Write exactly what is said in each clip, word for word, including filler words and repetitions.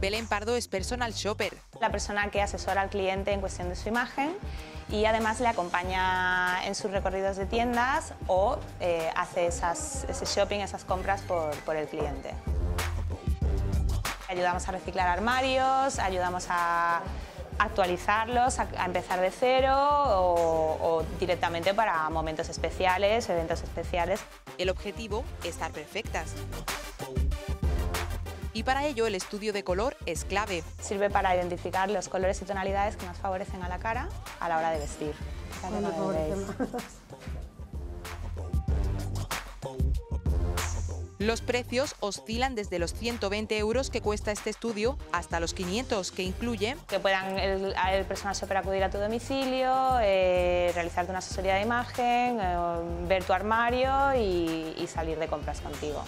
Belén Pardo es personal shopper. La persona que asesora al cliente en cuestión de su imagen y además le acompaña en sus recorridos de tiendas o eh, hace esas, ese shopping, esas compras por, por el cliente. Ayudamos a reciclar armarios, ayudamos a actualizarlos, a, a empezar de cero o, o directamente para momentos especiales, eventos especiales. El objetivo es estar perfectas. Y para ello el estudio de color es clave. Sirve para identificar los colores y tonalidades que más favorecen a la cara a la hora de vestir. Los precios oscilan desde los ciento veinte euros que cuesta este estudio hasta los quinientos, que incluye que puedan el, el personal shopper acudir a tu domicilio, eh, realizarte una asesoría de imagen, eh, ver tu armario y, y salir de compras contigo.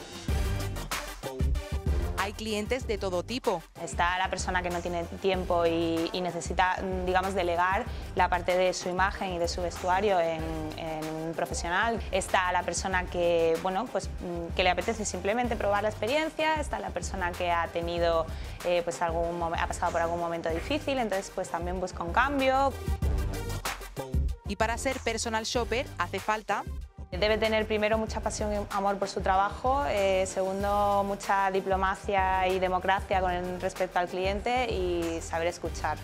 Hay clientes de todo tipo. Está la persona que no tiene tiempo y, y necesita, digamos, delegar la parte de su imagen y de su vestuario en, en un profesional. Está la persona que, bueno, pues, que le apetece simplemente probar la experiencia. Está la persona que ha tenido, eh, pues, algún, ha pasado por algún momento difícil, entonces pues también busca un cambio. Y para ser personal shopper hace falta... Debe tener primero mucha pasión y amor por su trabajo, eh, segundo mucha diplomacia y democracia con respecto al cliente y saber escuchar.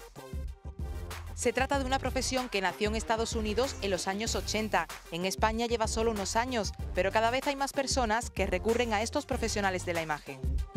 Se trata de una profesión que nació en Estados Unidos en los años ochenta. En España lleva solo unos años, pero cada vez hay más personas que recurren a estos profesionales de la imagen.